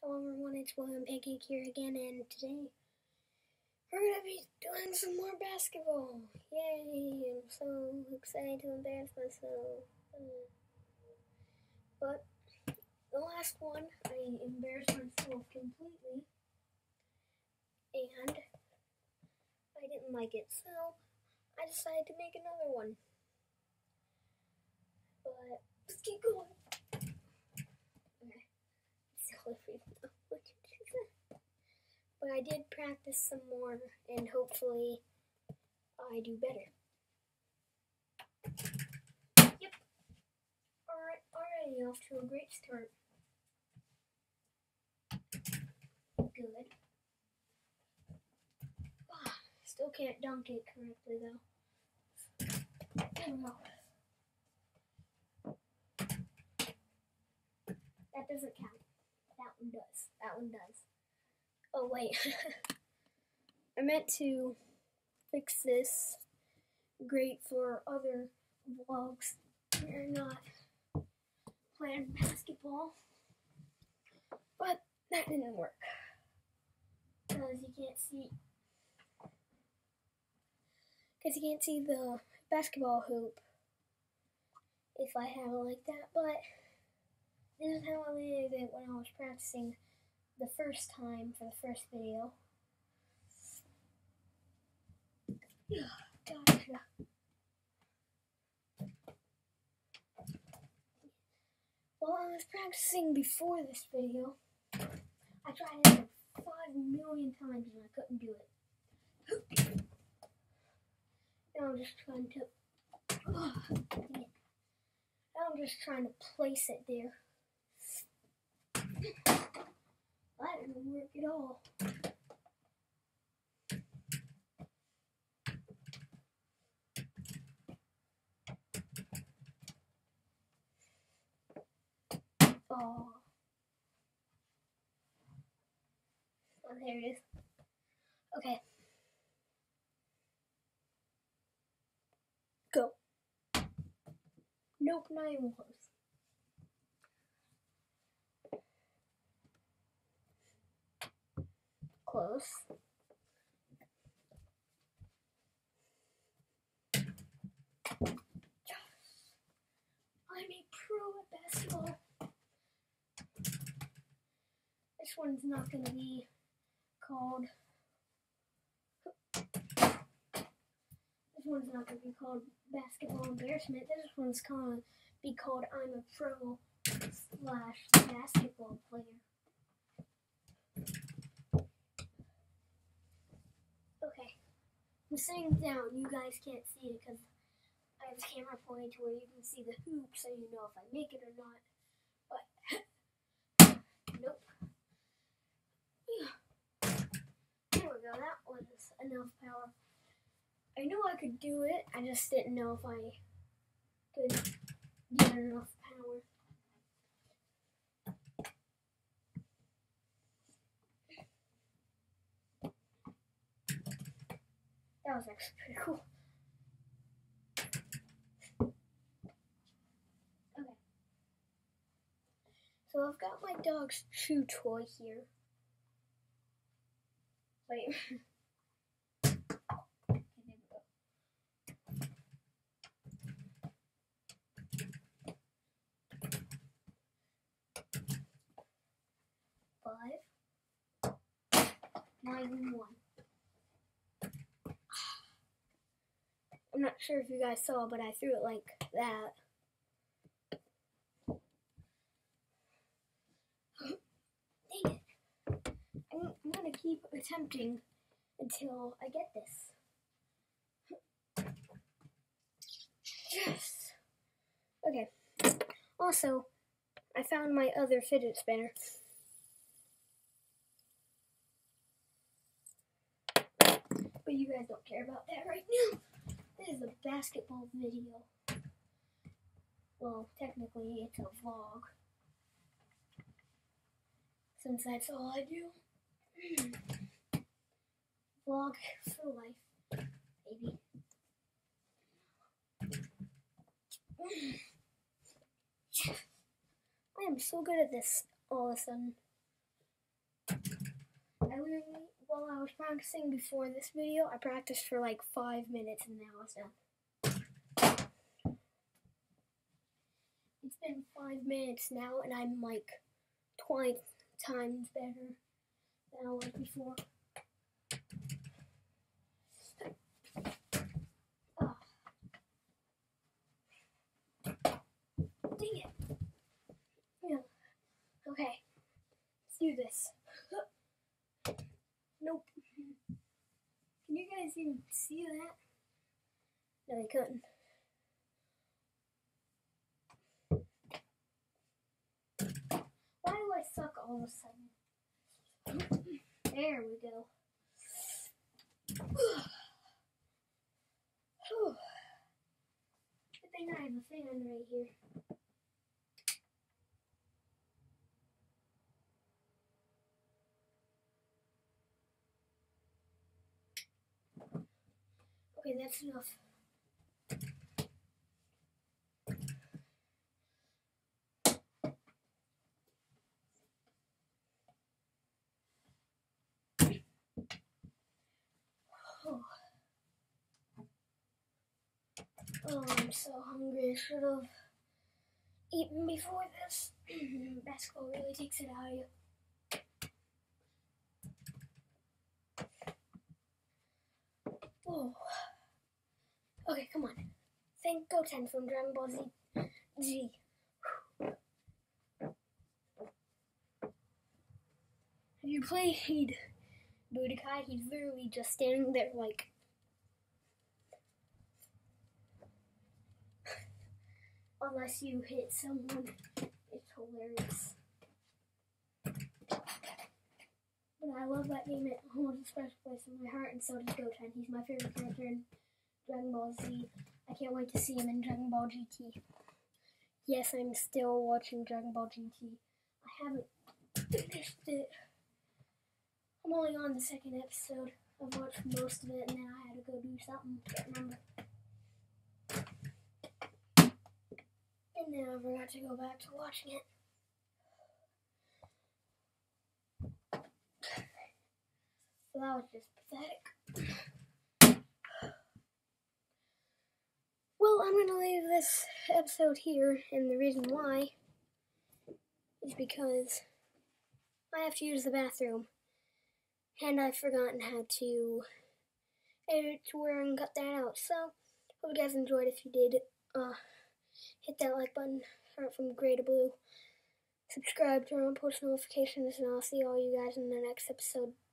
Hello everyone, it's William Pancake here again, and today we're going to be doing some more basketball. Yay! I'm so excited to embarrass myself. But the last one, I embarrassed myself completely, and I didn't like it, so I decided to make another one. But let's keep going. Okay. But I did practice some more, and hopefully I do better. Yep. Already off to a great start. Good. Still can't dunk it correctly though. There we go. That doesn't count. That one does. That one does. Oh wait. I meant to fix this. Great for other vlogs. We're not playing basketball. But that didn't work. Because you can't see the basketball hoop if I have it like that. But this is how I did it when I was practicing the first time for the first video. Gotcha. While I was practicing before this video, I tried it like 5 million times and I couldn't do it. Now I'm just trying to place it there. That didn't work at all. Oh, there it is. Okay. Go. Nope, not even close. Close. I'm a pro at basketball. This one's not going to be called. This one's not going to be called basketball embarrassment. This one's going to be called I'm a pro / basketball player. Okay, I'm sitting down. You guys can't see it because I have the camera pointed to where you can see the hoop, so you know if I make it or not. But nope. There we go. That was enough power. I knew I could do it. I just didn't know if I could get enough power. That was actually pretty cool. Okay. So I've got my dog's chew toy here. Wait. Okay, there we go. 5, 9, and 1. I'm not sure if you guys saw, but I threw it like that. Dang it. I'm going to keep attempting until I get this. Yes! Okay. Also, I found my other fidget spinner. But you guys don't care about that right now. This is a basketball video. Well, technically it's a vlog. Since that's all I do. Vlog for life, baby. I am so good at this all of a sudden. I literally, while I was practicing before this video, I practiced for like 5 minutes and now it's done. It's been 5 minutes now and I'm like 20 times better than I was before. Oh. Dang it. Yeah. Okay. Let's do this. Nope. Can you guys even see that? No, you couldn't. Why do I suck all of a sudden? There we go. Good thing I have a fan right here. Okay, that's enough. Oh, I'm so hungry. I should have eaten before this. Basketball really takes it out of you. Oh. Okay, come on. Thank Goten from Dragon Ball Z. Have you played Budokai? He's literally just standing there like... Unless you hit someone, it's hilarious. But I love that game. It holds a special place in my heart, and so does Goten. He's my favorite character in Dragon Ball Z. I can't wait to see him in Dragon Ball GT. Yes, I'm still watching Dragon Ball GT. I haven't finished it. I'm only on the second episode. I've watched most of it, and then I had to go do something. Can't remember. And then I forgot to go back to watching it. So that was just pathetic. Well, I'm going to leave this episode here, and the reason why is because I have to use the bathroom, and I've forgotten how to edit to where I can cut that out. So, hope you guys enjoyed. If you did, hit that like button, start from gray to blue, subscribe, turn on post notifications, and I'll see all you guys in the next episode.